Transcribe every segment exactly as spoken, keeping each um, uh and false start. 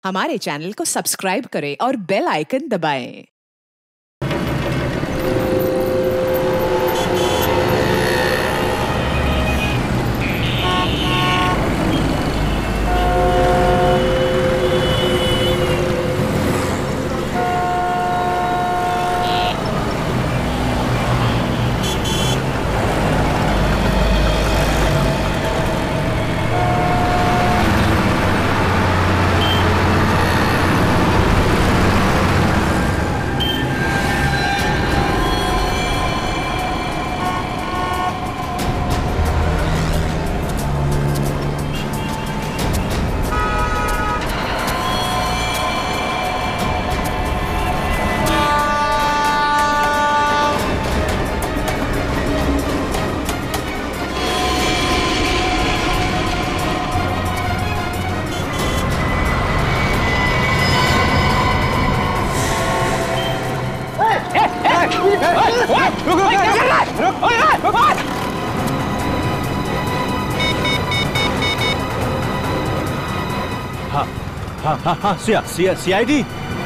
हमारे चैनल को सब्सक्राइब करें और बेल आइकन दबाएं। हाँ हाँ हाँ हाँ सिया सिया सीआईडी।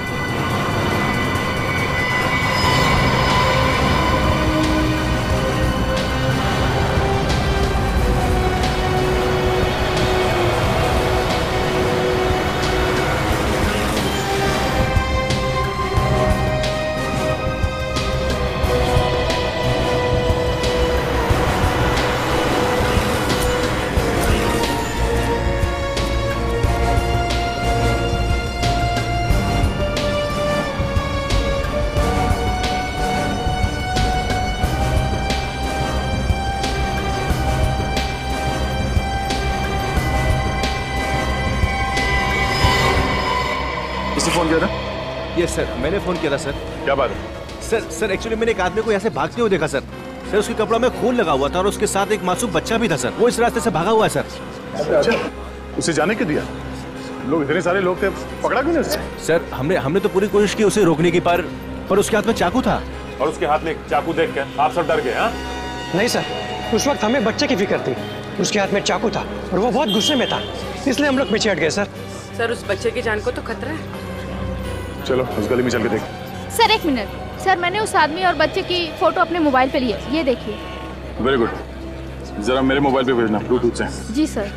किसने फोन किया था? यस सर, मैंने फोन किया था सर। क्या बात है? सर सर एक्चुअली मैंने एक आदमी को यहाँ से भागते हुए देखा सर। सर उसके कपड़ा में खून लगा हुआ था और उसके साथ एक मासूम बच्चा भी था सर। वो इस रास्ते से भागा हुआ है सर। अच्छा, उसे जाने क्यों दिया? लोग इतने सारे लोग थे, पकड़ा क्यों नहीं उसे? सर हमने हमने तो पूरी कोशिश की उसे रोकने की, पर पर उसके हाथ में चाकू था। और उसके हाथ में चाकू देख कर आप सब डर गए? हाँ नहीं सर, उस वक्त हमें बच्चे की फिक्र थी। उसके हाथ में चाकू था और वो बहुत गुस्से में था, इसलिए हम लोग पीछे हट गए सर। सर उस बच्चे की जान को तो खतरा है। चलो उस गली में चल के देख। सर एक मिनट सर, मैंने उस आदमी और बच्चे की फोटो अपने मोबाइल पे ली है, ये देखिए। वेरी गुड, जरा मेरे मोबाइल पे भेजना ब्लूटूथ से। जी sir.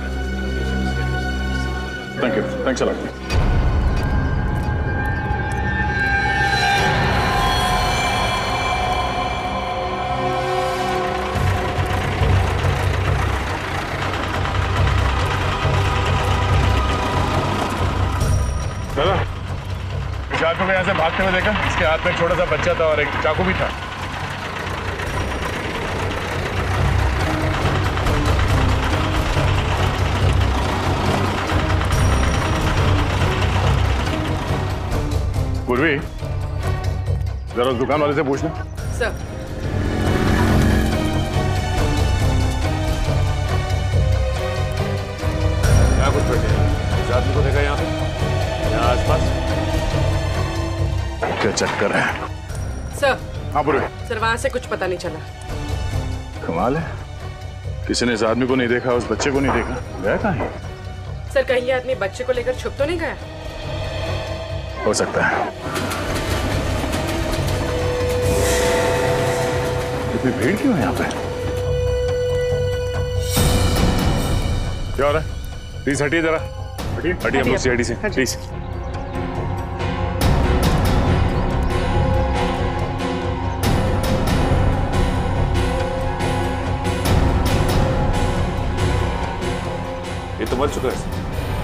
Thank you, thanks a lot. दादा, इस आदमी को यहाँ से भागते हुए देखा? इसके हाथ में एक छोटा सा बच्चा था और एक चाकू भी था। पूर्वी, जरा उस दुकान वाले से पूछना। सर क्या कुछ बैठे हैं? इस आदमी को देखा यहाँ पे, यहाँ आसपास? क्या चक्कर है? सर हाँ पूर्वी। सर वहाँ से कुछ पता नहीं चला। कमाल है, किसी ने इस आदमी को नहीं देखा, उस बच्चे को नहीं देखा। गया कहाँ है? सर कहीं ये आदमी बच्चे को लेकर छुप तो नहीं गया? हो सकता है। इतनी भीड़ क्यों है यहाँ पे? क्या हो रहा है? प्लीज हटिए जरा, हटिए हटिए हम लोग सीआईडी से, प्लीज। ये तो मर चुका है।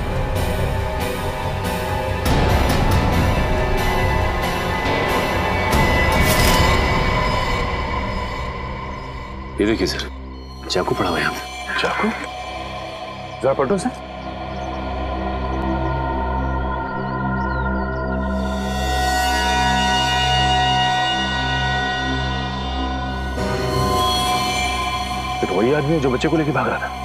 ये देखिए सर, चाकू पड़ा हुआ है यहाँ पे। चाकू? जरा पलटो से। ये तो वही आदमी है जो बच्चे को लेकर भाग रहा था।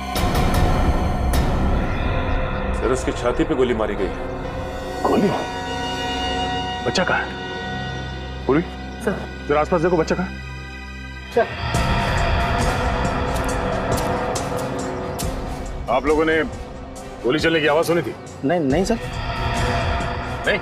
सर उसकी छाती पे गोली मारी गई। गोली? बच्चा कहाँ है? पूरी सर जरा आसपास देखो, बच्चा कहाँ है? आप लोगों ने गोली चलने की आवाज सुनी थी? नहीं नहीं सर। नहीं।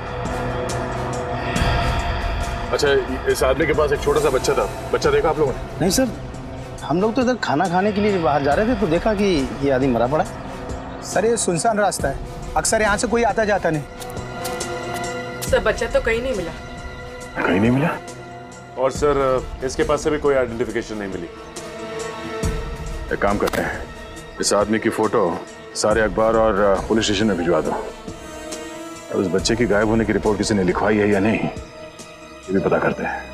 अच्छा, इस आदमी के पास एक छोटा सा बच्चा था, बच्चा देखा आप लोगों ने? नहीं सर, हम लोग तो इधर खाना खाने के लिए बाहर जा रहे थे तो देखा कि ये आदमी मरा पड़ा है। सर ये सुनसान रास्ता है, अक्सर यहाँ से कोई आता जाता नहीं। सर बच्चा तो कहीं नहीं मिला। कहीं नहीं मिला? और सर इसके पास से भी कोई आइडेंटिफिकेशन नहीं मिली। एक काम करते हैं, इस आदमी की फोटो सारे अखबार और पुलिस स्टेशन में भिजवा दो। और उस बच्चे की गायब होने की रिपोर्ट किसी ने लिखवाई है या नहीं, ये भी पता करते हैं।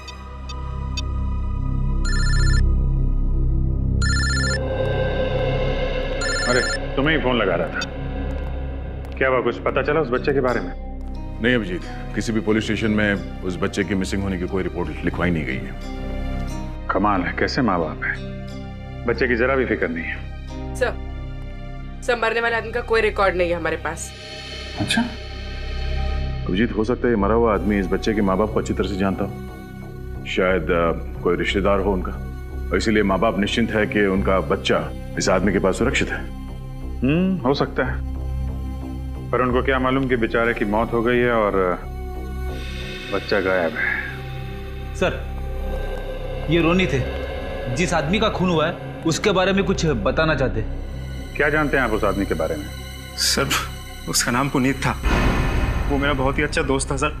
अरे तुम्हें ही फोन लगा रहा था, क्या हुआ, कुछ पता चला उस बच्चे के बारे में? नहीं अभिजीत, किसी भी पुलिस स्टेशन में उस बच्चे की मिसिंग होने की कोई रिपोर्ट लिखवाई नहीं गई है। कमाल है, कैसे माँ बाप है, बच्चे की जरा भी फिक्र नहीं है। सर सर मरने वाले आदमी का कोई रिकॉर्ड नहीं है हमारे पास। अच्छा अभिजीत, हो सकता है मरा हुआ आदमी इस बच्चे के माँ बाप को अच्छी तरह से जानता हो, शायद uh, कोई रिश्तेदार हो उनका, और इसीलिए माँ बाप निश्चिंत है कि उनका बच्चा इस आदमी के पास सुरक्षित है। हम्म हो सकता है, पर उनको क्या मालूम कि बेचारे की मौत हो गई है और बच्चा गायब है। सर ये रोनी थे, जिस आदमी का खून हुआ है उसके बारे में कुछ बताना चाहते। क्या जानते हैं आप उस आदमी के बारे में? सर उसका नाम पुनीत था, वो मेरा बहुत ही अच्छा दोस्त था सर।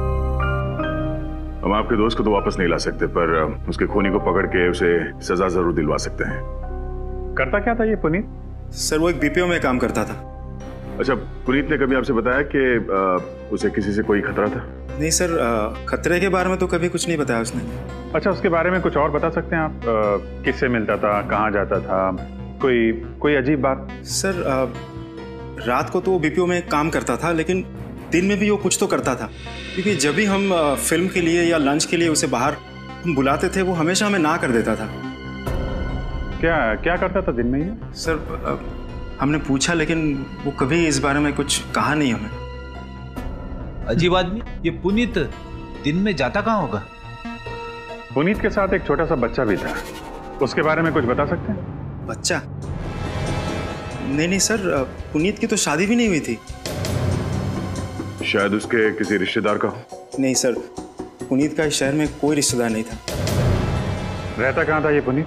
हम आपके दोस्त को तो वापस नहीं ला सकते, पर उसके खूनी को पकड़ के उसे सजा जरूर दिलवा सकते हैं। करता क्या था ये पुनीत? सर वो एक बीपीओ में काम करता था। अच्छा, पुनीत ने कभी आपसे बताया कि उसे किसी से कोई खतरा था? नहीं सर, खतरे के बारे में तो कभी कुछ नहीं बताया उसने। अच्छा, उसके बारे में कुछ और बता सकते हैं आप? किससे मिलता था, कहाँ जाता था, कोई कोई अजीब बात? सर आ, रात को तो वो बीपीओ में काम करता था, लेकिन दिन में भी वो कुछ तो करता था, क्योंकि जब भी हम आ, फिल्म के लिए या लंच के लिए उसे बाहर हम बुलाते थे वो हमेशा हमें ना कर देता था। क्या क्या करता था दिन में ये? सर आ, हमने पूछा लेकिन वो कभी इस बारे में कुछ कहा नहीं हमें। अजीब आदमी, ये पुनीत दिन में जाता कहाँ होगा? पुनीत के साथ एक छोटा सा बच्चा भी था, उसके बारे में कुछ बता सकते हैं? बच्चा? नहीं नहीं सर, पुनीत की तो शादी भी नहीं हुई थी। शायद उसके किसी रिश्तेदार का हो। नहीं सर, पुनीत का इस शहर में कोई रिश्तेदार नहीं था। रहता कहाँ था ये पुनीत?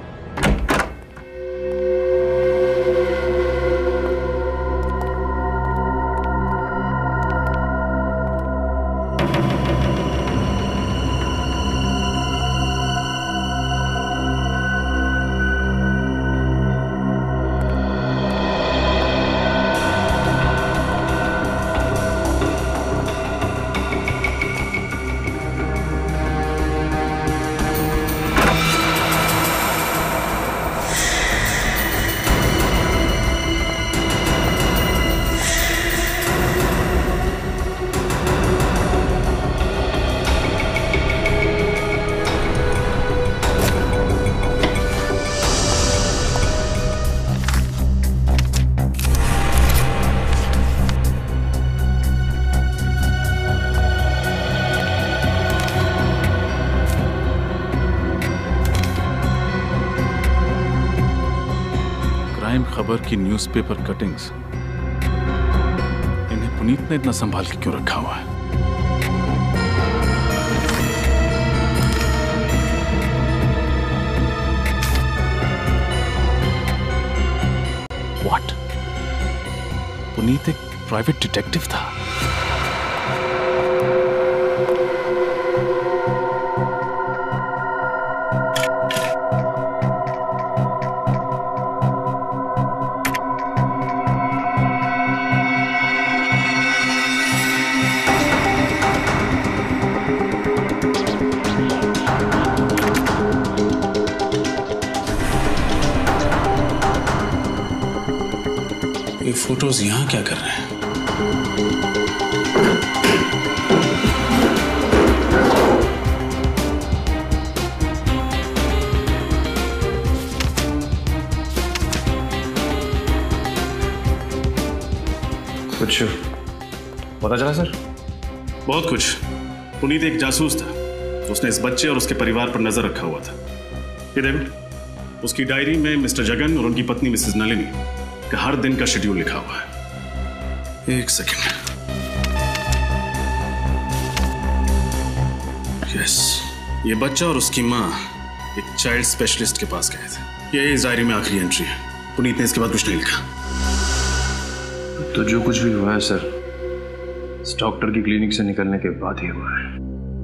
खबर की न्यूज़पेपर कटिंग्स, इन्हें पुनीत ने इतना संभाल के क्यों रखा हुआ है? व्हाट? पुनीत एक प्राइवेट डिटेक्टिव था? फोटोज यहाँ क्या कर रहे हैं? कुछ पता चला सर? बहुत कुछ। पुनीत एक जासूस था, उसने इस बच्चे और उसके परिवार पर नजर रखा हुआ था। ये देखो, उसकी डायरी में मिस्टर जगन और उनकी पत्नी मिसेस नलिनी का हर दिन का शेड्यूल लिखा हुआ है। एक सेकेंड। यस, ये बच्चा और उसकी माँ एक चाइल्ड स्पेशलिस्ट के पास गए थे। ये इस डायरी में आखिरी एंट्री है। पुनीत ने इसके बाद कुछ नहीं लिखा। तो जो कुछ भी हुआ है सर, इस डॉक्टर की क्लिनिक से निकलने के बाद ही हुआ है।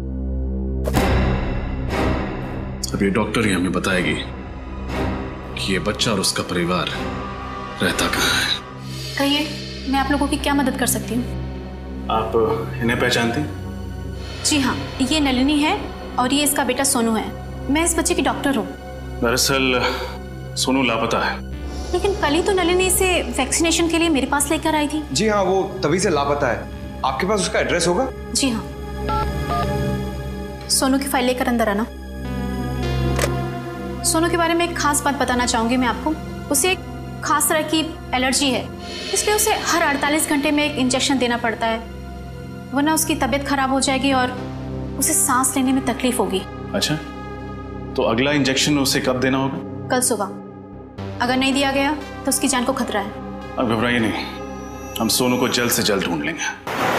अब ये डॉक्टर ही हमें बताएगी कि ये बच्चा और उसका परिवार रहता कहाँ है। कहिए, मैं आप लोगों की क्या मदद कर सकती हूँ? आप इन्हें पहचानती? जी हाँ, ये नलिनी है और ये इसका बेटा सोनू है। मैं इस बच्चे की डॉक्टर हूँ। दरअसल सोनू लापता है। लेकिन कल ही तो नलिनी इसे वैक्सीनेशन के लिए मेरे पास लेकर आई थी। जी हाँ, वो तभी से लापता है। आपके पास उसका एड्रेस होगा? जी हाँ। सोनू की फाइल लेकर अंदर आना। सोनू के बारे में एक खास बात बताना चाहूंगी मैं आपको। उसे एक खास तरह की एलर्जी है, इसलिए उसे हर अड़तालीस घंटे में एक इंजेक्शन देना पड़ता है, वरना उसकी तबीयत खराब हो जाएगी और उसे सांस लेने में तकलीफ होगी। अच्छा, तो अगला इंजेक्शन उसे कब देना होगा? कल सुबह। अगर नहीं दिया गया तो उसकी जान को खतरा है। अब घबराइए नहीं, हम सोनू को जल्द से जल्द ढूंढ लेंगे।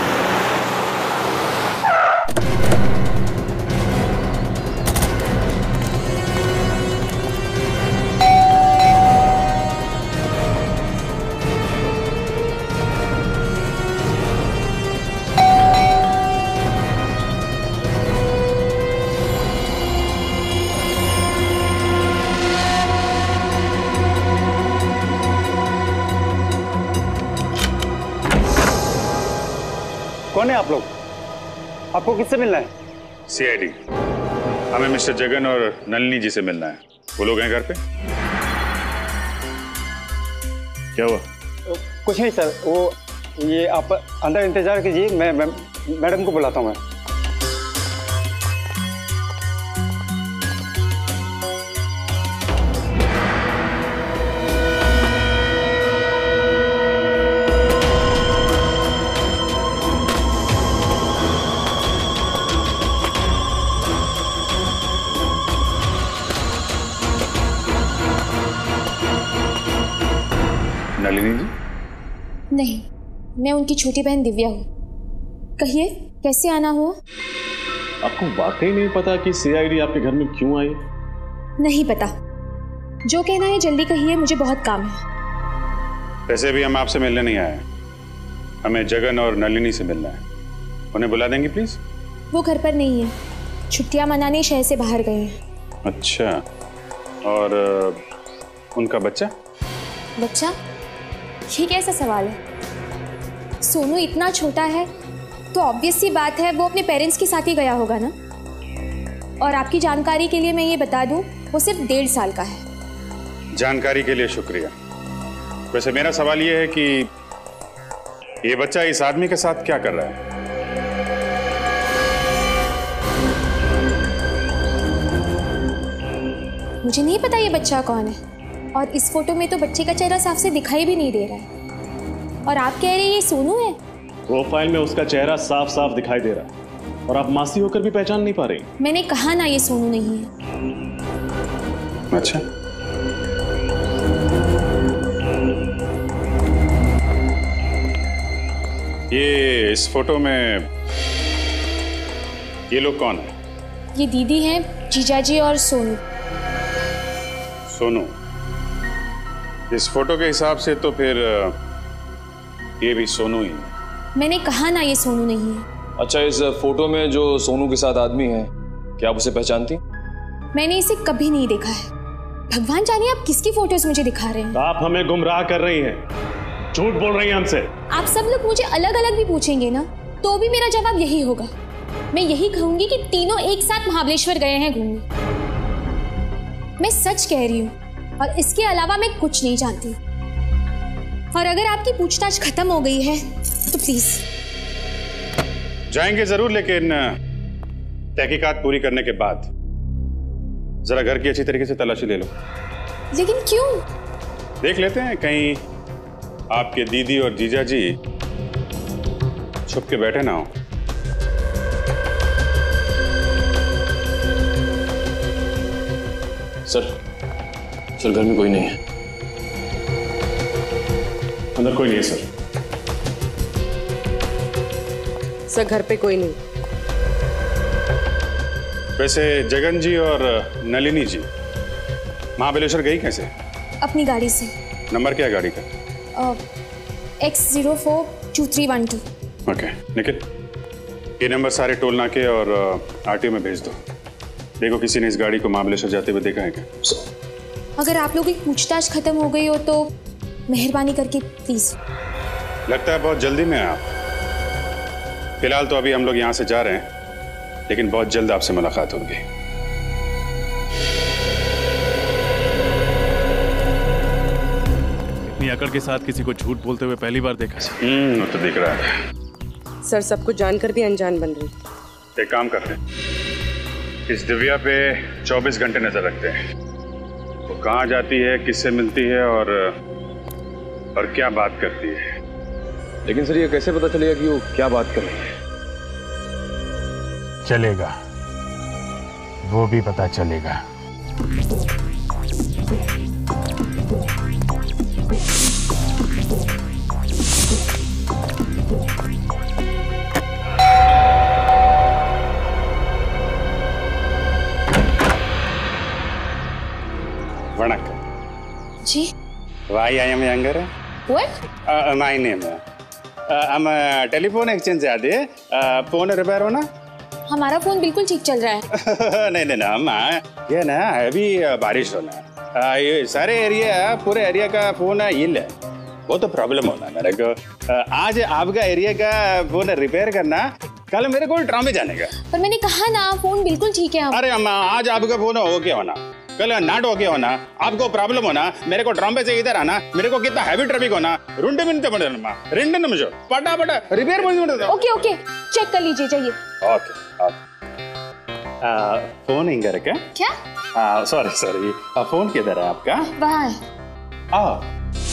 कौन है आप लोग? आपको किससे मिलना है? सीआईडी। हमें मिस्टर जगन और नलिनी जी से मिलना है। वो लोग हैं घर पे? क्या हुआ? कुछ नहीं सर, वो ये आप अंदर इंतजार कीजिए, मैं मैडम को बुलाता हूँ मैं। नलिनी जी? नहीं, मैं उनकी छोटी बहन दिव्या हूँ। कहिए, कैसे आना हुआ? आपको वाकई नहीं पता कि सीआईडी आपके घर में क्यों आई? नहीं पता। जो कहना है जल्दी कहिए, मुझे बहुत काम है। वैसे भी हम आपसे मिलने नहीं आए, हमें जगन और नलिनी से मिलना है। उन्हें बुला देंगे प्लीज? वो घर पर नहीं है, छुट्टियां मनाने शहर से बाहर गए हैं। अच्छा, और उनका बच्चा? बच्चा? ये कैसा सवाल है? सोनू इतना छोटा है तो ऑब्वियस सी बात है वो अपने पेरेंट्स के साथ ही गया होगा ना। और आपकी जानकारी के लिए मैं ये बता दूं, वो सिर्फ डेढ़ साल का है। जानकारी के लिए शुक्रिया। वैसे मेरा सवाल ये है कि ये बच्चा इस आदमी के साथ क्या कर रहा है? मुझे नहीं पता ये बच्चा कौन है, और इस फोटो में तो बच्चे का चेहरा साफ से दिखाई भी नहीं दे रहा है। और आप कह रहे हैं ये सोनू है? प्रोफाइल में उसका चेहरा साफ साफ दिखाई दे रहा है और आप मासी होकर भी पहचान नहीं पा रही। मैंने कहा ना ये सोनू नहीं है। अच्छा, ये इस फोटो में ये लोग कौन है? ये दीदी हैं, जीजाजी और सोनू। सोनू? इस फोटो के हिसाब से तो फिर ये भी सोनू ही है। मैंने कहा ना ये सोनू नहीं है। अच्छा, इस फोटो में जो सोनू के साथ आदमी है, क्या आप उसे पहचानती? मैंने इसे कभी नहीं देखा है। भगवान जाने आप किसकी फोटोज मुझे दिखा रहे हैं। आप हमें गुमराह कर रही हैं, झूठ बोल रही हैं हमसे। आप सब लोग मुझे अलग अलग भी पूछेंगे ना, तो भी मेरा जवाब यही होगा। मैं यही कहूंगी कि तीनों एक साथ महाबलेश्वर गए हैं घूमने। मैं सच कह रही हूँ और इसके अलावा मैं कुछ नहीं जानती। और अगर आपकी पूछताछ खत्म हो गई है तो प्लीज। जाएंगे जरूर, लेकिन तहकीकात पूरी करने के बाद जरा घर की अच्छी तरीके से तलाशी ले लो। लेकिन क्यों? देख लेते हैं कहीं आपके दीदी और जीजा जी छुप के बैठे ना हो। सर, सर घर में कोई नहीं है। अंदर कोई नहीं है सर। सर घर पे कोई नहीं। वैसे जगन जी और नलिनी जी महाबलेश्वर गई कैसे? अपनी गाड़ी से। नंबर क्या है गाड़ी का? X zero four two three one two. Okay Nikhil, ये नंबर सारे टोल नाके और आरटीओ में भेज दो। देखो किसी ने इस गाड़ी को महाबलेश्वर जाते हुए देखा है क्या? अगर आप लोगों की पूछताछ खत्म हो गई हो तो मेहरबानी करके प्लीज। लगता है बहुत जल्दी में आप। फिलहाल तो अभी हम लोग यहाँ से जा रहे हैं, लेकिन बहुत जल्द आपसे मुलाकात होगी। इतनी अकड़ के साथ किसी को झूठ बोलते हुए पहली बार देखा। हम्म, तो दिख रहा है। सर सब कुछ जानकर भी अनजान बन रही। एक काम करते हैं, इस दिव्या पे चौबीस घंटे नजर रखते हैं। वो कहाँ जाती है, किससे मिलती है और और क्या बात करती है। लेकिन सर ये कैसे पता चलेगा कि वो क्या बात कर रही है? चलेगा, वो भी पता चलेगा। वणक्कम जी। Why I am younger? What? Uh, my name. Uh, I'm a telephone exchange से आते हैं। फोन रिपेयर होना? हमारा फोन बिल्कुल ठीक चल रहा है। नहीं नहीं ना अम्मा, ये ना अभी बारिश होना है। ये सारे एरिया, पूरे एरिया का फोन हिल है, वो तो प्रॉब्लम होना है मेरे को। आज आपका एरिया का फोन रिपेयर करना, कल मेरे को ट्रामे जाने का। पर मैंने कहा ना फोन बिल्कुल ठीक है। अरे अम्मा, आज आपका फोन ओके होना, कल नाट ओके होना, आपको प्रॉब्लम होना, मेरे को ट्रामे से इधर आना, मेरे को कितना हैवी ट्रैफिक होना, रुंडे मिनट पड़े अम्मा, रेंडे निमिषो पटापट रिपेयर कर। ओके ओके, चेक कर लीजिए, जाइए। Okay okay. फोन इंगर का क्या? सॉरी सॉरी, फोन किधर है आपका? वहाँ है। Ah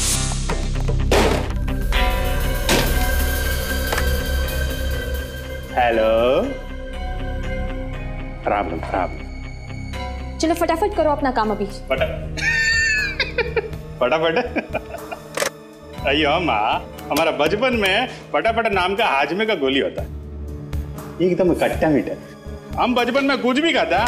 hello, problem problem. चलो फटाफट करो अपना काम अभी। फटाफट। अयो अम्मा, हमारा बचपन में फटाफट नाम का हाजमे का गोली होता है, एकदम खट्टा मीठा। हम बचपन में कुछ भी खाता,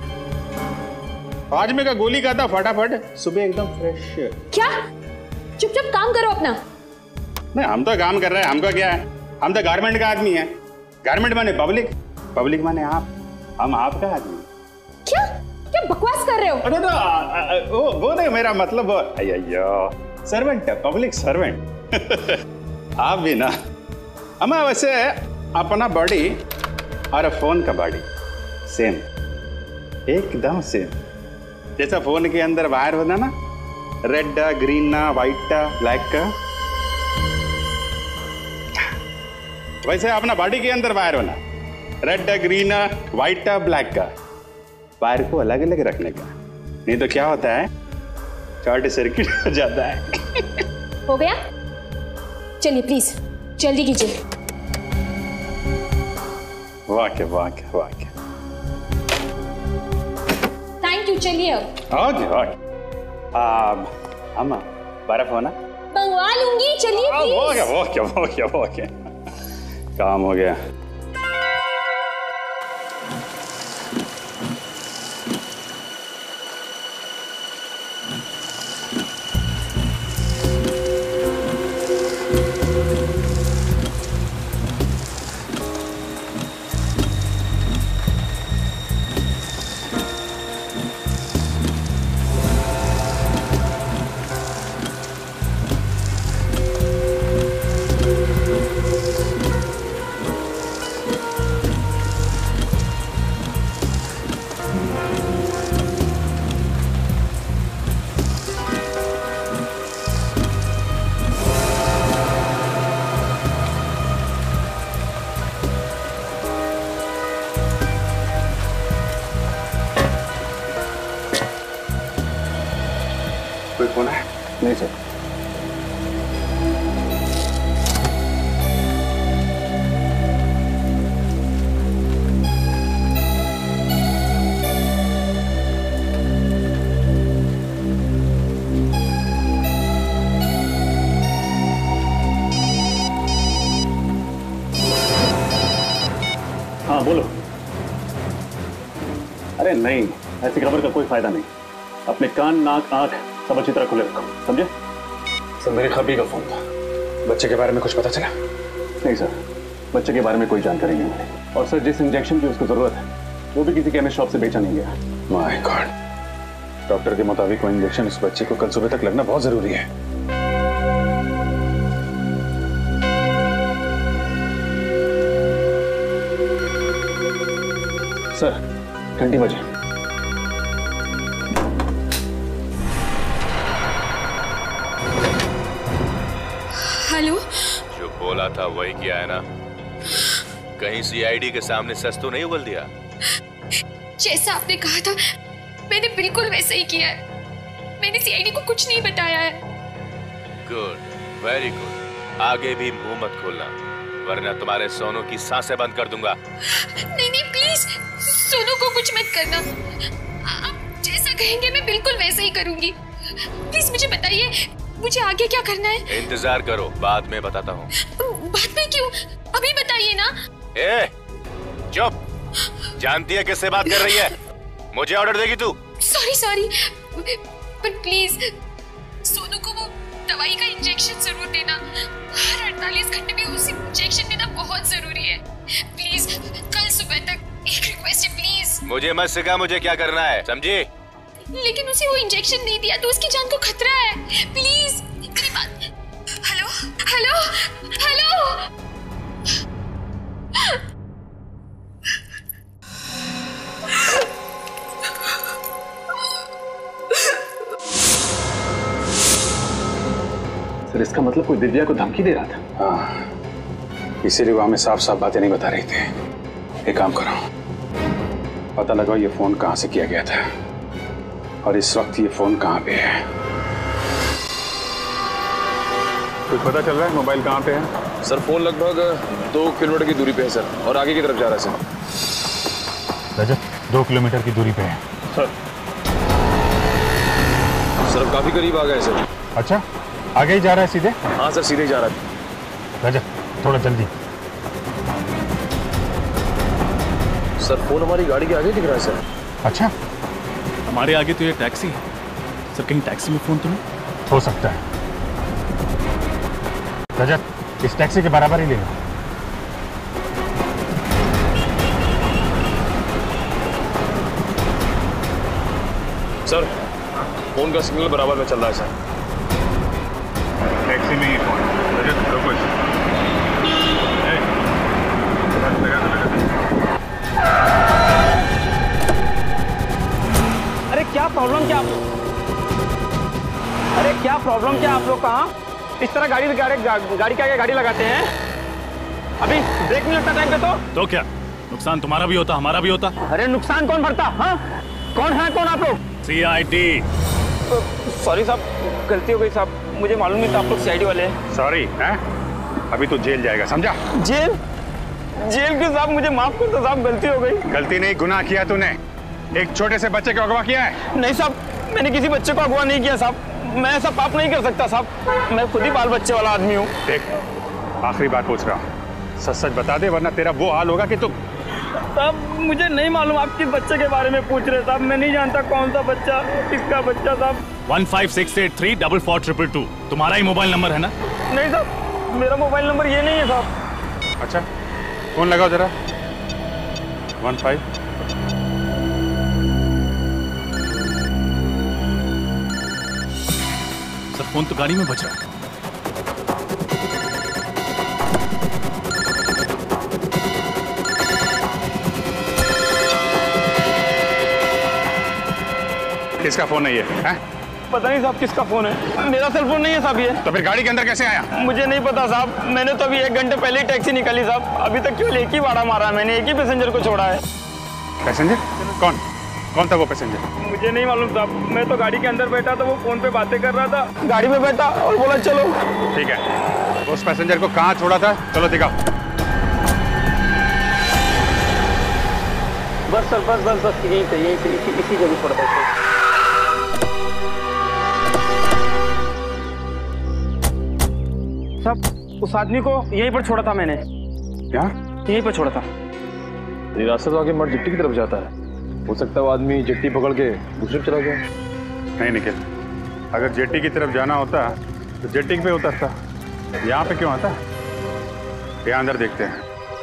हाजमे का गोली खाता, फटाफट सुबह एकदम फ्रेश। क्या? चुपचाप काम करो अपना। नहीं, हम तो काम कर रहे हैं, हमका क्या है, हम तो गारमेंट का आदमी है। गारमेंट माने पब्लिक, पब्लिक माने आप, हम आपका आदमी। क्या क्या बकवास कर रहे हो? अरे तो वो वो नहीं, मेरा मतलब अयो सर्वेंट, पब्लिक सर्वेंट। आप भी ना हमें वैसे अपना बॉडी और फोन का बॉडी सेम, एकदम सेम। जैसा फोन के अंदर वायर होता ना, रेड ग्रीन व्हाइट ब्लैक का, वैसे अपना बॉडी के अंदर वायर होना, रेड ग्रीन व्हाइट ब्लैक का। वायर को अलग अलग रखने का, नहीं तो क्या होता है, शॉर्ट सर्किट हो जाता है। हो गया? चलिए प्लीज जल्दी कीजिए। वाह वाह वाह। थैंक यू, चलिए अब। Okay okay. अब अम्मा बर्फ होना मंगवा लूंगी, चलिए please. Okay okay okay okay, काम हो गया। कोई फोन है? नहीं सर। हाँ बोलो। अरे नहीं, ऐसी खबर का कोई फायदा नहीं। अपने कान, नाक, आंख सब अच्छी तरह खुले रखो, समझे? सर मेरे खबी का फोन था। बच्चे के बारे में कुछ पता चला? नहीं सर, बच्चे के बारे में कोई जानकारी नहीं मिली। और सर जिस इंजेक्शन की उसको जरूरत है वो भी किसी केमिस्ट शॉप से बेचा नहीं गया। My God. डॉक्टर के मुताबिक वो इंजेक्शन उस बच्चे को कल सुबह तक लगना बहुत जरूरी है। सर घंटी बजे। हेलो। जो बोला था वही किया है ना? कहीं सीआईडी के सामने सच तो नहीं उगल दिया? जैसा आपने कहा था मैंने बिल्कुल वैसा ही किया है। मैंने सीआईडी को कुछ नहीं बताया है। Good, very good. आगे भी मुंह मत खोलना वरना तुम्हारे सोनू की सांसें बंद कर दूंगा। नहीं नहीं प्लीज, सोनू को कुछ मत करना। आप जैसा कहेंगे मैं बिल्कुल वैसा ही करूंगी। प्लीज मुझे बताइए मुझे आगे क्या करना है? इंतजार करो, बाद में बताता हूँ। बाद में क्यों? अभी बताइए ना। ए, चुप। जानती है किससे बात कर रही है? मुझे ऑर्डर देगी तू? सॉरी सॉरी, पर प्लीज सोनू को वो दवाई का इंजेक्शन जरूर देना। हर अड़तालीस घंटे में उसे इंजेक्शन देना बहुत जरूरी है। प्लीज कल सुबह तक। एक रिक्वेस्ट है प्लीज। मुझे मत सिखा मुझे क्या करना है, समझी? लेकिन उसे वो इंजेक्शन नहीं दिया तो उसकी जान को खतरा है। प्लीज मेरी बात। Hello hello hello. सर इसका मतलब कोई दिव्या को धमकी दे रहा था? हाँ, इसीलिए वो हमें साफ साफ बातें नहीं बता रही थी। एक काम करो, पता लगाओ ये फोन कहां से किया गया था और इस वक्त ये फोन कहां पे है। कुछ पता चल रहा है मोबाइल कहां पे है? सर फोन लगभग दो किलोमीटर की दूरी पे है सर, और आगे की तरफ जा रहा है सर। रजत, दो किलोमीटर की दूरी पे है सर। सर अब काफी करीब आ गए सर। अच्छा, आगे ही जा रहा है सीधे? हाँ सर सीधे ही जा रहा है। रजत थोड़ा जल्दी। सर फोन हमारी गाड़ी के आगे दिख रहा है सर। अच्छा, हमारे आगे तो ये टैक्सी है सर। कहीं टैक्सी में फोन तो नहीं? हो सकता है। रजत, इस टैक्सी के बराबर ही ले लो। सर फोन का सिग्नल बराबर में चल रहा है सर। टैक्सी में ही फोन। रजत रुको। अरे क्या प्रॉब्लम क्या आप अरे क्या प्रॉब्लम क्या आप लोग कहाँ इस तरह गाड़ी गाड़ी गाड़ी के आगे गाड़ी लगाते हैं? अभी ब्रेक नहीं लगता टाइम पे तो तो क्या नुकसान तुम्हारा भी होता हमारा भी होता? अरे नुकसान कौन भरता? हाँ कौन है कौन आप लोग? सीआईडी। सॉरी साहब, गलती हो गई साहब, मुझे मालूम नहीं था आप लोग सीआईडी वाले हैं। सॉरी है? अभी तो जेल जाएगा, समझा? जेल? जेल क्यों साहब? मुझे माफ कर दो साहब, गलती हो गई। गलती नहीं, गुनाह किया तूने। एक छोटे से बच्चे को अगवा किया है? नहीं साहब, मैंने किसी बच्चे को अगवा नहीं किया साहब। मैं ऐसा पाप नहीं कर सकता साहब। मैं खुद ही बाल बच्चे वाला आदमी हूँ। देख, आखिरी बात पूछ रहा हूँ, सच सच बता दे वरना तेरा वो हाल होगा कि तू। साहब मुझे नहीं मालूम आप किस बच्चे के बारे में पूछ रहे साहब। मैं नहीं जानता कौन सा बच्चा, किसका बच्चा साहब। One five six eight three double four triple two तुम्हारा ही मोबाइल नंबर है ना? नहीं साहब, मेरा मोबाइल नंबर ये नहीं है साहब। अच्छा, फोन लगाओ जरा। वन फाइव सर फोन तो गाड़ी में बज रहा है। किसका फोन है ये? है? पता नहीं साहब किसका फोन है। मेरा सेल फोन नहीं है साहब ये। तो फिर गाड़ी के अंदर कैसे आया? मुझे नहीं पता साहब, मैंने तो अभी एक घंटे पहले ही टैक्सी निकाली साहब। अभी तक केवल एक ही वाड़ा मारा है मैंने, एक ही पैसेंजर को छोड़ा है। पैसेंजर? कौन कौन था वो पैसेंजर? मुझे नहीं मालूम साहब, मैं तो गाड़ी के अंदर बैठा था, वो फोन पे बातें कर रहा था। गाड़ी में बैठा और बोला चलो। ठीक है, उस पैसेंजर को कहाँ छोड़ा था? चलो दिखाओ। बस सर, बस बस बस यही से यही से इसी इसी जगह छोड़ा था। साहब उस आदमी को यहीं पर छोड़ा था मैंने। क्या? यहीं पर छोड़ा था। ये रास्ता तो आगे मठ जिट्टी की तरफ जाता है। हो सकता है वो आदमी जेट्टी पकड़ के दूसरे चला गया। नहीं निखिल, अगर जेट्टी की तरफ जाना होता तो जेट्टी पे उतरता, यहाँ पे क्यों आता? यहाँ अंदर देखते हैं।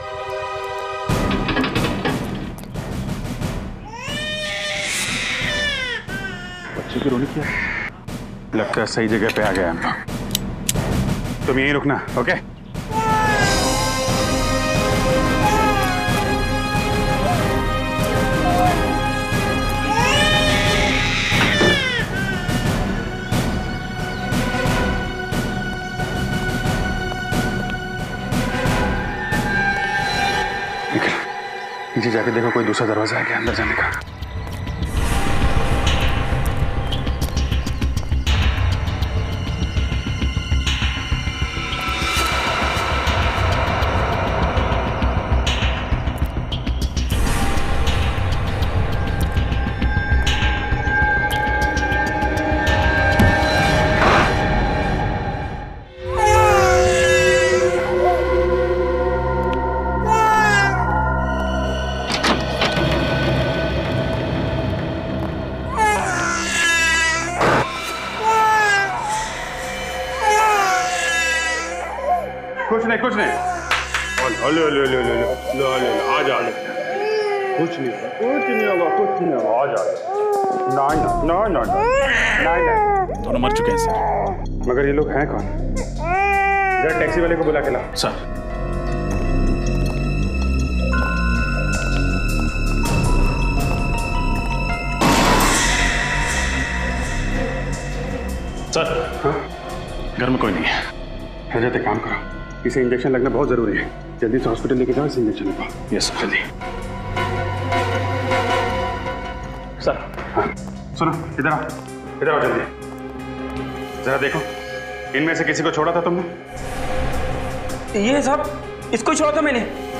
बच्चे की रोनी क्या? लगता है सही जगह पे आ गए हम लोग। तुम यहीं रुकना, ओके? नीचे जाके देखो कोई दूसरा दरवाजा है क्या अंदर जाने का। कुछ नहीं कुछ नहीं ले ले ले ले ले ले ले आ जा कुछ नहीं कुछ नहीं होगा कुछ नहीं होगा आ जा ना ना ना ना ना दोनों मर चुके हैं सर। मगर ये लोग हैं कौन? जरा टैक्सी वाले को बुला के ला। सर सर हाँ? घर में कोई नहीं है। हजरत एक काम करो, इसे इंजेक्शन लगना बहुत जरूरी है। जल्दी से हॉस्पिटल लेके जाओ, इसे इंजेक्शन लगवाओ। यस जल्दी। सर हाँ सुनो, इधर आओ इधर आओ जल्दी। जरा देखो, इनमें से किसी को छोड़ा था तुमने? ये साहब इसको छोड़ा था मैंने।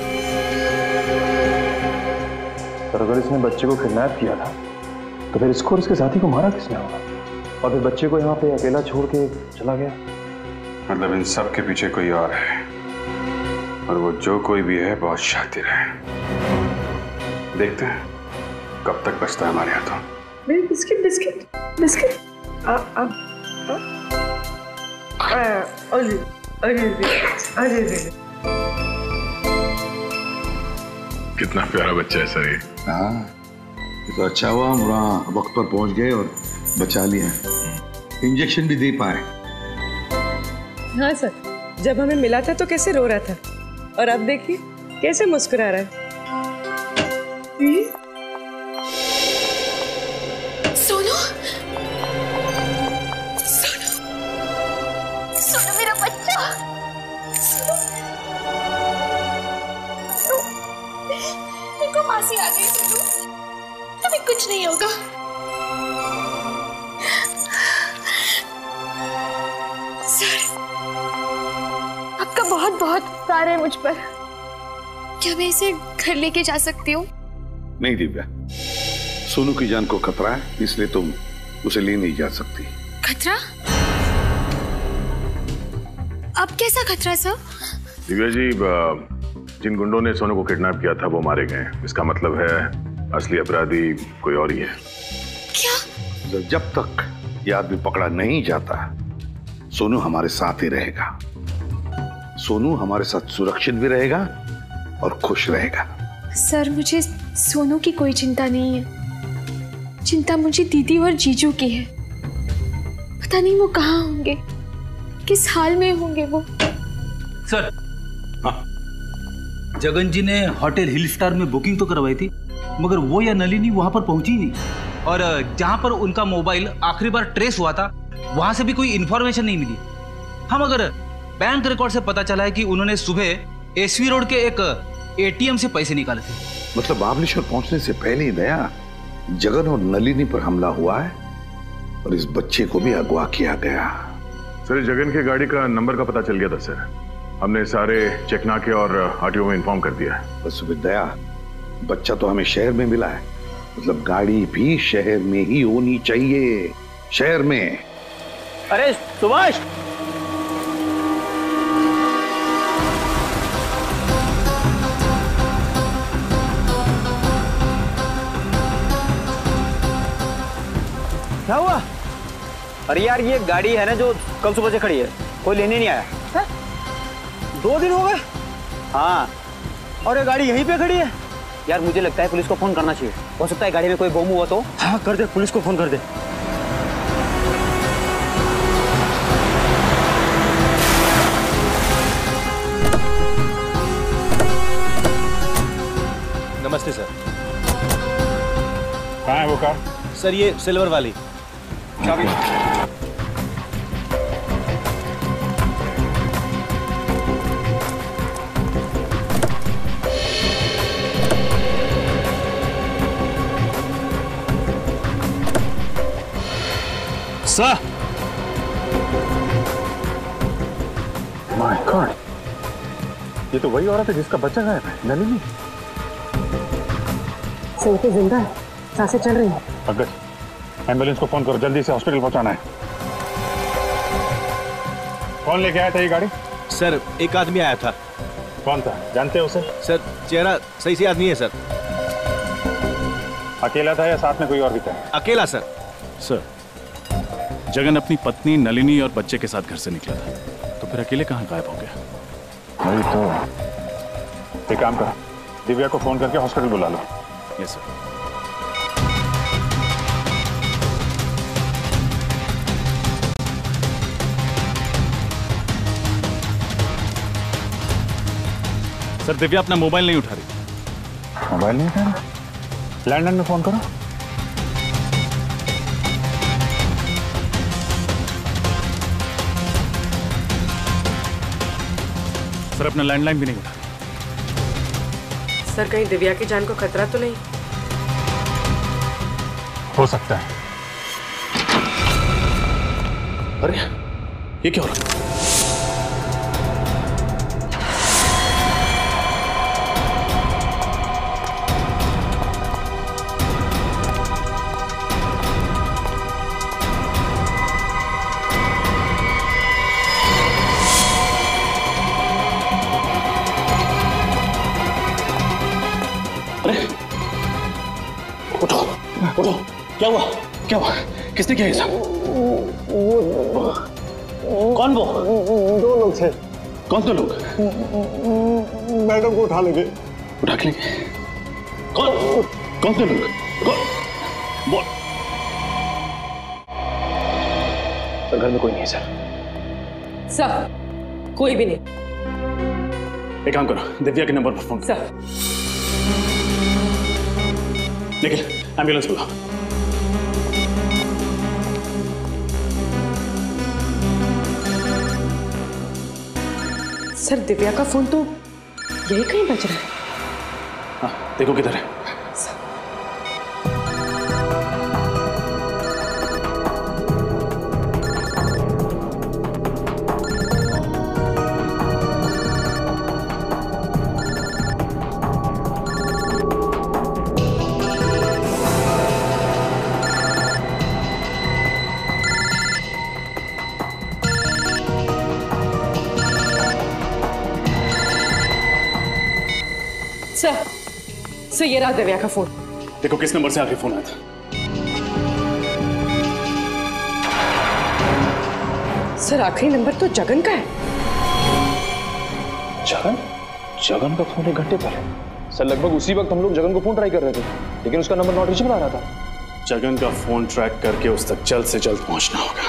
पर अगर इसने बच्चे को किडनैप किया था तो फिर इसको और इसके साथी को मारा किसने होगा? और फिर बच्चे को यहाँ पे अकेला छोड़ के चला गया। मतलब इन सब के पीछे कोई और है, और वो जो कोई भी है बहुत शातिर है। देखते हैं कब तक बचता है हमारे हाथों। मेरी बिस्किट बिस्किट बिस्किट आ आ अरे अरे अरे अरे कितना प्यारा बच्चा है सर ये। हाँ ये तो अच्छा हुआ हम वहाँ वक्त पर पहुंच गए और बचा लिया, इंजेक्शन भी दे पाए। हाँ सर, जब हमें मिला था तो कैसे रो रहा था, और अब देखिए कैसे मुस्कुरा रहा है। सोनू, सोनू, सोनू मेरा बच्चा, सोनू, देखो फांसी आ गई सोनू, तुम्हें कुछ नहीं होगा। सर, आपका बहुत बहुत प्यार है मुझ पर। क्या मैं इसे घर लेके जा सकती हूँ? नहीं दिव्या, सोनू की जान को खतरा है, इसलिए तुम उसे ले नहीं जा सकती। खतरा? अब कैसा खतरा सर? दिव्या जी, जिन गुंडों ने सोनू को किडनैप किया था वो मारे गए। इसका मतलब है असली अपराधी कोई और ही है। क्या? जब तक ये आदमी पकड़ा नहीं जाता, सोनू हमारे साथ ही रहेगा। सोनू हमारे साथ सुरक्षित भी रहेगा और खुश रहेगा। सर, मुझे सोनू की कोई चिंता नहीं है। चिंता मुझे दीदी और जीजू की है। पता नहीं वो कहाँ होंगे, किस हाल में होंगे वो। सर हाँ। जगन जी ने होटल हिल स्टार में बुकिंग तो करवाई थी, मगर वो या नलिनी वहां पर पहुंची नहीं। और जहां पर उनका मोबाइल आखिरी बार ट्रेस हुआ था, वहां से भी कोई इंफॉर्मेशन नहीं मिली। हम अगर बैंक रिकॉर्ड से पता चला है कि उन्होंने सुबह एसवी रोड के एक एटीएम से पैसे निकाले थे। मतलब महाबलेश्वर पहुंचने से पहले ही दया जगन और नलिनी पर हमला हुआ है और इस बच्चे को भी अगवा किया गया। सर, जगन की गाड़ी का नंबर का पता चल गया था सर। हमने सारे चेकनाके और आरटीओ में इन्फॉर्म कर दिया है। बस दया, बच्चा तो हमें शहर में मिला है, मतलब गाड़ी भी शहर में ही होनी चाहिए। शहर में। अरे सुभाष, क्या हुआ? अरे यार ये गाड़ी है ना जो कल सुबह से खड़ी है, कोई लेने नहीं आया है? दो दिन हो गए? हाँ। और ये गाड़ी यहीं पे खड़ी है? यार मुझे लगता है पुलिस को फोन करना चाहिए, हो सकता है गाड़ी में कोई बम हुआ तो। हाँ कर दे, पुलिस को फोन कर दे। नमस्ते सर। कहाँ है वो कार? सर ये सिल्वर वाली। चाबी। सर। माय गॉड, ये तो वही औरत है जिसका बच्चा गायब है, नलिनी। सही जिंदा है, सांसें चल रही हैं। पंकज, एम्बुलेंस को फोन करो, जल्दी से हॉस्पिटल पहुंचाना है। कौन लेके आया था ये गाड़ी? सर एक आदमी आया था। कौन था, जानते हैं उसे? सर चेहरा सही से याद नहीं है सर। अकेला था या साथ में कोई और भी था? अकेला सर। सर, जगन अपनी पत्नी नलिनी और बच्चे के साथ घर से निकला था, तो फिर अकेले कहाँ गायब हो गया? वही तो। एक काम करो, दिव्या को फोन करके हॉस्पिटल बुला लो। Yes sir. सर दिव्या अपना मोबाइल नहीं उठा रही। मोबाइल नहीं उठा रही? लैंडलाइन में फोन करो। सर अपना लैंडलाइन भी नहीं उठा रही। सर कहीं दिव्या की जान को खतरा तो नहीं? हो सकता है। अरे ये क्या हो रहा है? उठो, क्या हुआ? क्या हुआ? किसने किया ये सब? कौन वो? दो लोग थे। कौन दो लोग? मैडम को उठा लेंगे। उठा के लेंगे? कौन? कौन से लोग? कौन? बोल। सर घर में कोई नहीं है सर। सर कोई भी नहीं। एक काम करो, दिव्या के नंबर पर फोन सर। निखिल एम्बुलेंस बुलाओ। सर दिव्या का फोन तो यही कहीं बज रहा है। हाँ देखो किधर है। सर सर ये रहा दिव्या का फोन। देखो किस नंबर से आखिरी फोन आया था। सर आखिरी नंबर तो जगन का है। जगन? जगन का फोन एक घंटे पहले। सर लगभग उसी वक्त हम लोग जगन को फोन ट्राई कर रहे थे, लेकिन उसका नंबर नॉट रीचेबल आ रहा था। जगन का फोन ट्रैक करके उस तक जल्द से जल्द पहुंचना होगा।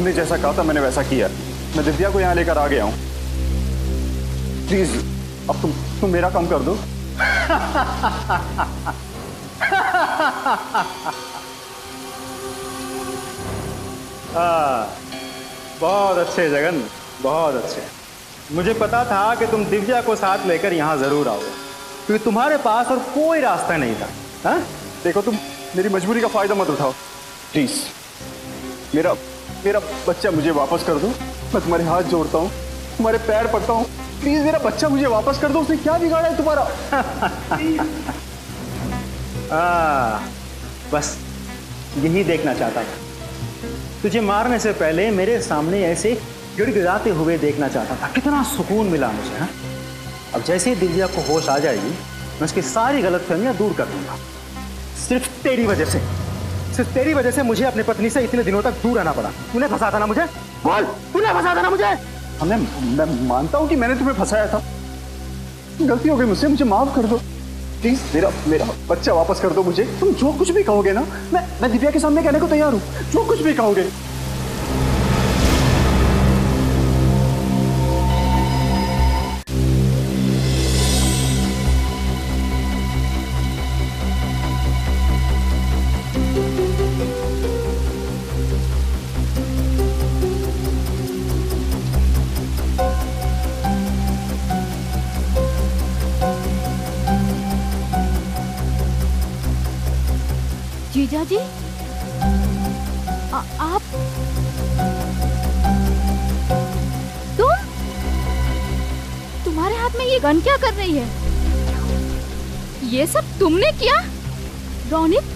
तुमने जैसा कहा था मैंने वैसा किया। मैं दिव्या को यहाँ लेकर आ गया हूँ। प्लीज अब तुम तुम मेरा काम कर दो। हाँ, बहुत अच्छे जगन, बहुत अच्छे। मुझे पता था कि तुम दिव्या को साथ लेकर यहाँ जरूर आओगे, क्योंकि तुम्हारे पास और कोई रास्ता नहीं था। हाँ? देखो तुम मेरी मजबूरी का फायदा मत उठाओ प्लीज। मेरा मेरा बच्चा मुझे वापस कर दो। मैं तुम्हारे हाथ जोड़ता हूँ, तुम्हारे पैर पड़ता हूँ, प्लीज मेरा बच्चा मुझे वापस कर दो। उसने क्या बिगाड़ा है तुम्हारा? आ, बस यही देखना चाहता था। तुझे मारने से पहले मेरे सामने ऐसे गिड़गिड़ाते हुए देखना चाहता था। कितना सुकून मिला मुझे। हाँ? अब जैसे ही दिव्या को होश आ जाएगी मैं उसकी सारी गलतफहमियां दूर कर दूंगा। सिर्फ तेरी वजह से, सिर्फ तेरी वजह से मुझे अपनी पत्नी से इतने दिनों तक दूर रहना पड़ा। तूने फंसा था ना मुझे? बोल, तूने फंसा था ना मुझे? मैं मैं मानता हूँ कि मैंने तुम्हें फंसाया था, गलती हो गई मुझसे, मुझे माफ कर दो प्लीज। मेरा मेरा बच्चा वापस कर दो मुझे। तुम जो कुछ भी कहोगे ना, मैं मैं दिव्या के सामने कहने को तैयार हूँ, जो कुछ भी कहोगे। जीजा जी, आ, आप तुम तुम्हारे हाथ में ये गन क्या कर रही है? ये सब तुमने किया रोनित?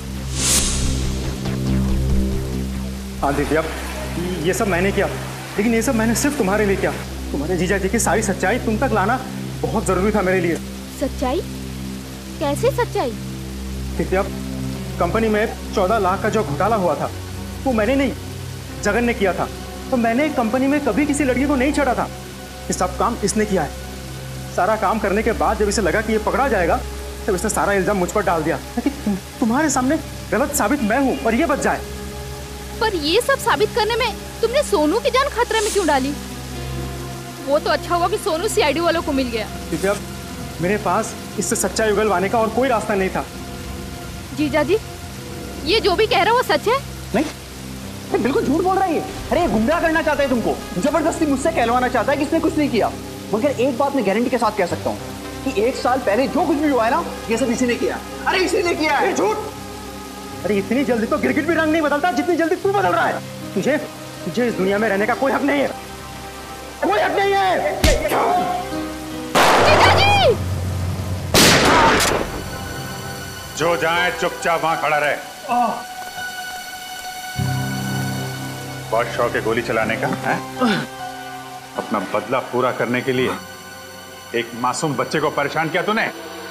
हाँ दिव्या, ये सब मैंने किया, लेकिन ये सब मैंने सिर्फ तुम्हारे लिए किया। तुम्हारे जीजा जी की सारी सच्चाई तुम तक लाना बहुत जरूरी था मेरे लिए। सच्चाई? कैसे सच्चाई? दिव्या, कंपनी में चौदह लाख का जो घोटाला हुआ था वो मैंने नहीं, जगन ने किया था। तो मैंने कंपनी में कभी किसी लड़की को नहीं छेड़ा था। ये सब काम इसने किया है। सारा काम करने के बाद जब इसे लगा कि ये पकड़ा जाएगा तब इसने सारा इल्जाम मुझ पर डाल दिया ताकि तुम, तुम्हारे सामने गलत साबित मैं हूँ और ये बच जाए। पर ये सब साबित करने में तुमने सोनू की जान खतरे में क्यों डाली? वो तो अच्छा हुआ कि सोनू सीआईडी वालों को मिल गया। दिव्या, मेरे पास इससे सच्चाई उगलवाने का और कोई रास्ता नहीं था। जीजा जी, ये जो भी कह रहा है वो सच है? नहीं, ये बिल्कुल झूठ बोल रही है। अरे ये गुमराह करना चाहता है तुमको, जबरदस्ती मुझसे कहलवाना चाहता है कि इसने कुछ नहीं किया। मगर एक बात मैं गारंटी के साथ कह सकता हूँ कि एक साल पहले जो कुछ भी हुआ है ना, ये सब इसी ने किया। अरे इसी ने किया है। झूठ! अरे इतनी जल्दी तो गिरगिट भी रंग नहीं बदलता जितनी जल्दी तू बदल रहा है। तुझे तुझे इस दुनिया में रहने का कोई हक नहीं है, कोई हक नहीं है। जीजा जी! जो जाए चुपचाप वहां खड़ा रहे। बहुत शौक है गोली चलाने का है? अपना बदला पूरा करने के लिए एक मासूम बच्चे को परेशान किया तूने।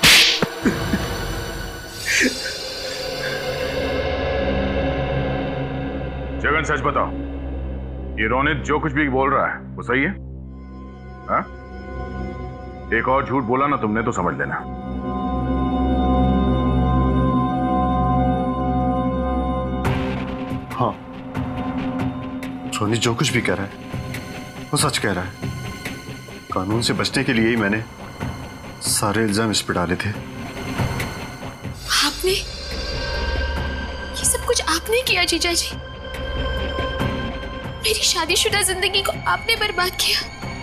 जगन सच बताओ, ये रोनित जो कुछ भी बोल रहा है वो सही है? हा? एक और झूठ बोला ना तुमने तो समझ लेना। हाँ, रोनित जो कुछ भी कह रहा है वो सच कह रहा है। कानून से बचने के लिए ही मैंने सारे इल्जाम इस पर डाले थे। आपने ये सब कुछ आपने किया जीजा जी। मेरी शादीशुदा जिंदगी को आपने बर्बाद किया।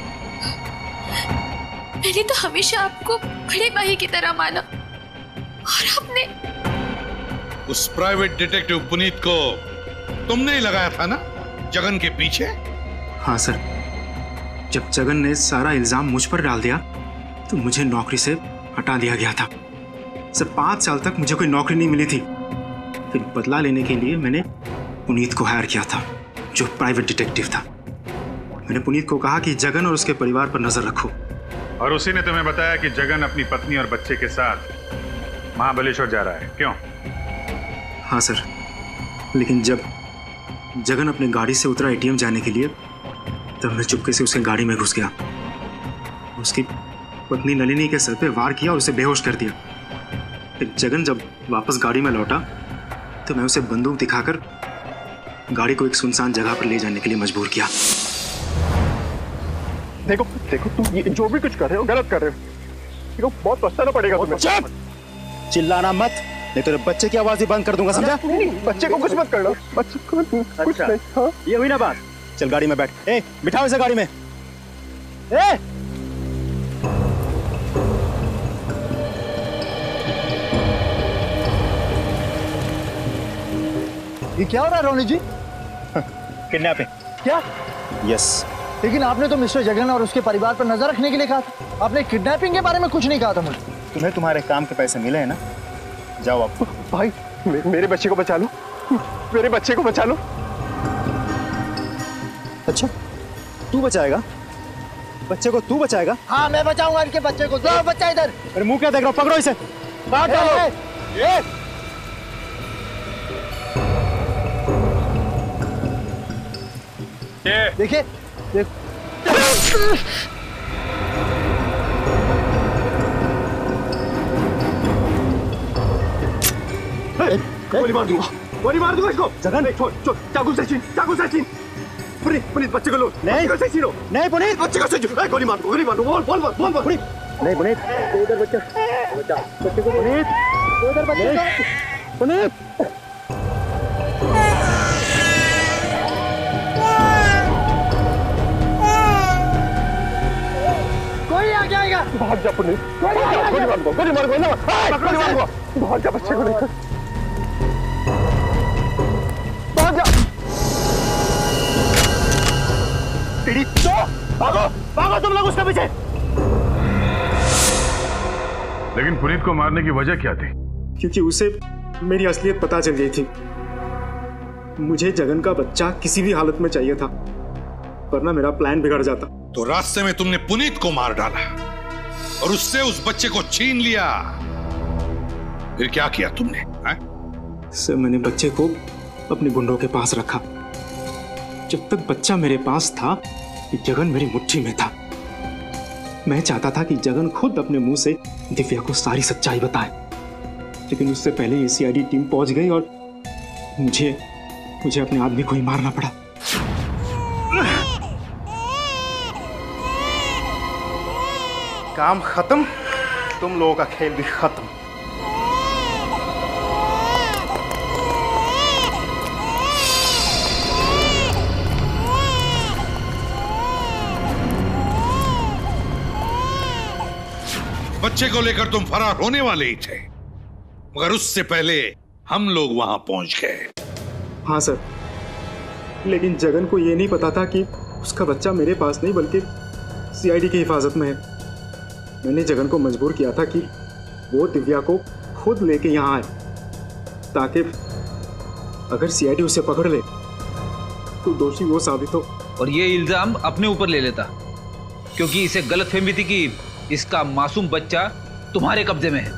मैंने तो हमेशा आपको बड़े भाई की तरह माना और आपने उस प्राइवेट डिटेक्टिव पुनीत को तुमने ही लगाया था ना जगन के पीछे? हाँ सर, जब जगन ने सारा इल्जाम मुझ पर डाल दिया तो मुझे नौकरी से हटा दिया गया था। सर, पांच साल तक मुझे कोई नौकरी नहीं मिली थी। फिर बदला लेने के लिए मैंने पुनीत को हायर किया था, जो प्राइवेट डिटेक्टिव था। मैंने पुनीत को कहा कि जगन और उसके परिवार पर नजर रखो। और उसी ने तुम्हें बताया कि जगन अपनी पत्नी और बच्चे के साथ महाबलेश्वर जा रहा है, क्यों? हाँ सर, लेकिन जब जगन अपने गाड़ी से उतरा एटीएम जाने के लिए तब मैं चुपके से उसके गाड़ी में घुस गया। उसकी पत्नी नलिनी के सर पे वार किया और उसे बेहोश कर दिया। फिर जगन जब वापस गाड़ी में लौटा तो मैं उसे बंदूक दिखाकर गाड़ी को एक सुनसान जगह पर ले जाने के लिए मजबूर किया। देखो देखो तुम ये जो भी कुछ कर रहे हो गलत कर रहे हो। देखो बहुत पछताना पड़ेगा तुम्हें। चुप! चिल्लाना मत, नहीं तो बच्चे की आवाज ही बंद कर दूंगा, समझा? बच्चे को कुछ मत करना, बच्चे को कुछ नहीं। हाँ? ये हुई ना बात। चल गाड़ी में बैठ। ए, बिठाओ इसे गाड़ी में। ए! ये क्या हो रहा है रोनी जी? किडनैपिंग। क्या? यस। लेकिन आपने तो मिस्टर जगन और उसके परिवार पर नजर रखने के लिए कहा था। आपने किडनैपिंग के बारे में कुछ नहीं कहा था मुझे। तुम्हें तुम्हारे काम के पैसे मिले हैं ना, जाओ आप। भाई मे, मेरे बच्चे को बचा लो, मेरे बच्चे को बचा लो। अच्छा, तू बचाएगा बच्चे को? तू बचाएगा? हाँ मैं बचाऊंगा इनके बच्चे को। जाओ बच्चा इधर। अरे मुंह क्या देख रहा हो? पकड़ो इसे, काट डालो। ये देखिए देख। गोली मार दूंगा, गोली मार दूंगा इसको। जगन छोड़ छोड़, चाकू से छीन, चाकू से छीन। पुनीत पुनीत बच्चे को लो। नहीं बच्चे को से छीनो। नहीं पुनीत, बच्चे को से छीनो। गोली मार दो, गोली मार दो। बोल बोल बोल बोल पुनीत। नहीं पुनीत, इधर बच्चा बच्चा बच्चे को। पुनीत इधर बच्चे को। पुनीत। कोई आ जाएगा। भाग जा पुनीत, गोली मार दो, गोली मार दो ना, गोली मार दो। भाग जा बच्चे को लेकर, भाग जा। टीडी तो भागो, भागो तुम लोग उसके पीछे। लेकिन पुनीत को मारने की वजह क्या थी? क्योंकि उसे मेरी असलियत पता चल गई थी। मुझे जगन का बच्चा किसी भी हालत में चाहिए था, वरना मेरा प्लान बिगड़ जाता। तो रास्ते में तुमने पुनीत को मार डाला और उससे उस बच्चे को छीन लिया। फिर क्या किया तुमने? है? सर मैंने बच्चे को अपने गुंडों के पास रखा। जब तक बच्चा मेरे पास था कि जगन मेरी मुट्ठी में था। मैं चाहता था कि जगन खुद अपने मुंह से दिव्या को सारी सच्चाई बताए, लेकिन उससे पहले ये सीआईडी टीम पहुंच गई और मुझे मुझे अपने आदमी को ही मारना पड़ा। काम खत्म, तुम लोगों का खेल भी खत्म। बच्चे को लेकर तुम फरार होने वाले ही थे, मगर उससे पहले हम लोग वहां पहुंच गए। हाँ सर, लेकिन जगन को यह नहीं पता था कि उसका बच्चा मेरे पास नहीं बल्कि सीआईडी की हिफाजत में है। मैंने जगन को मजबूर किया था कि वो दिव्या को खुद लेके यहाँ आए, ताकि अगर सीआईडी उसे पकड़ ले तो दोषी वो साबित हो। और ये इल्जाम अपने ऊपर ले लेता, क्योंकि इसे गलतफहमी थी कि इसका मासूम बच्चा तुम्हारे कब्जे में है।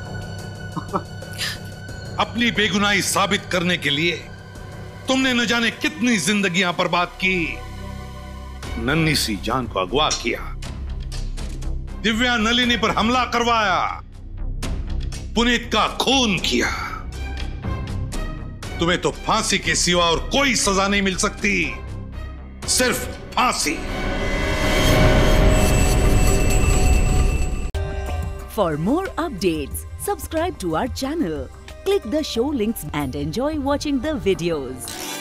अपनी बेगुनाही साबित करने के लिए तुमने न जाने कितनी जिंदगियां बर्बाद की। नन्ही सी जान को अगवा किया, दिव्या नलिनी पर हमला करवाया, पुनीत का खून किया। तुम्हें तो फांसी के सिवा और कोई सजा नहीं मिल सकती, सिर्फ फांसी। For more updates, subscribe to our channel, click the show links and enjoy watching the videos.